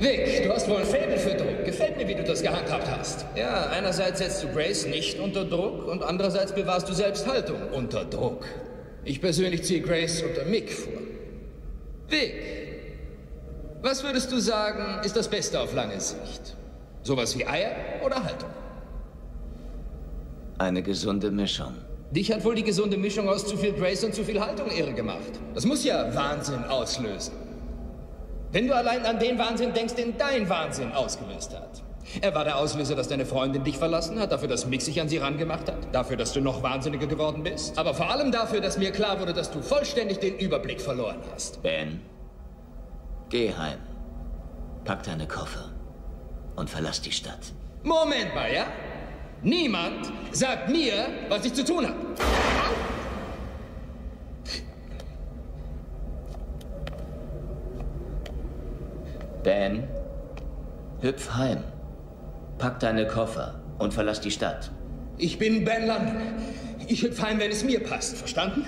Vic, du hast wohl ein Faible für Druck. Gefällt mir, wie du das gehandhabt hast. Ja, einerseits setzt du Grace nicht unter Druck und andererseits bewahrst du selbst Haltung unter Druck. Ich persönlich ziehe Grace unter Mick vor. Vic, was würdest du sagen, ist das Beste auf lange Sicht? Sowas wie Eier oder Haltung? Eine gesunde Mischung. Dich hat wohl die gesunde Mischung aus zu viel Grace und zu viel Haltung irre gemacht. Das muss ja Wahnsinn auslösen. Wenn du allein an den Wahnsinn denkst, den dein Wahnsinn ausgelöst hat. Er war der Auslöser, dass deine Freundin dich verlassen hat, dafür, dass Mick sich an sie rangemacht hat, dafür, dass du noch wahnsinniger geworden bist, aber vor allem dafür, dass mir klar wurde, dass du vollständig den Überblick verloren hast. Ben, geh heim, pack deine Koffer und verlass die Stadt. Moment mal, ja? Niemand sagt mir, was ich zu tun habe. Ben, hüpf heim. Pack deine Koffer und verlass die Stadt. Ich bin Ben London. Ich hüpf heim, wenn es mir passt. Verstanden?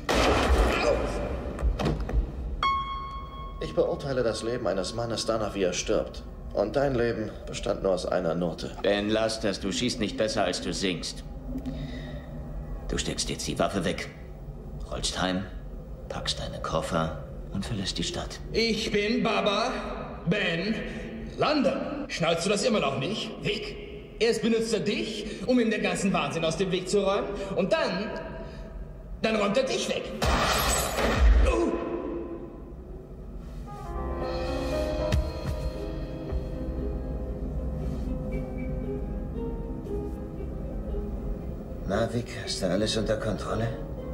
Ich beurteile das Leben eines Mannes danach, wie er stirbt. Und dein Leben bestand nur aus einer Note. Ben, lass das. Du schießt nicht besser, als du singst. Du steckst jetzt die Waffe weg, rollst heim, packst deine Koffer und verlässt die Stadt. Ich bin Baba Ben London. Schnallst du das immer noch nicht? Vic? Erst benutzt er dich, um ihm den ganzen Wahnsinn aus dem Weg zu räumen. Und dann räumt er dich weg. Na, Vic, ist da alles unter Kontrolle?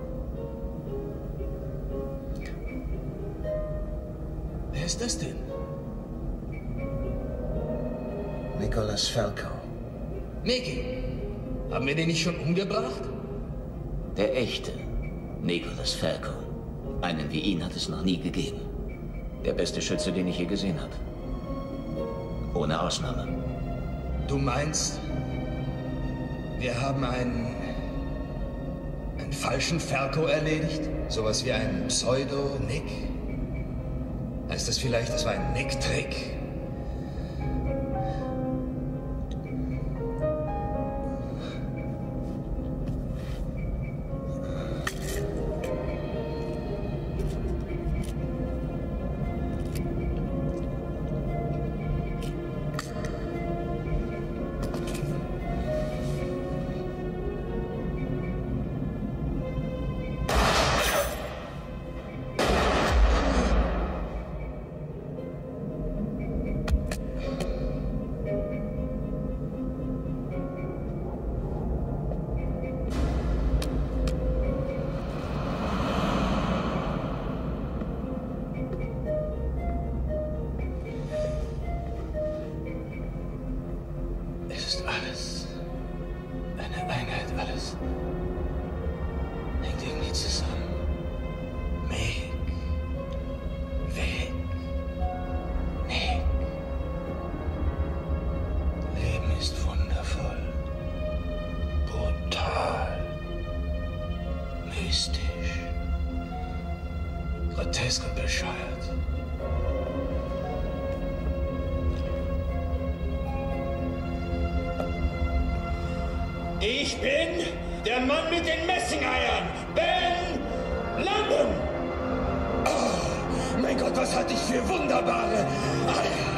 Wer ist das denn? Nicholas Falco. Mickey, haben wir den nicht schon umgebracht? Der echte Nicholas Falco. Einen wie ihn hat es noch nie gegeben. Der beste Schütze, den ich je gesehen habe. Ohne Ausnahme. Du meinst, wir haben einen falschen Falco erledigt? Sowas wie ein Pseudo-Nick? Heißt das vielleicht, das war ein Nick-Trick? Grotesk und bescheuert. Ich bin der Mann mit den Messingeiern, Ben London. Oh, mein Gott, was hatte ich für wunderbare Eier.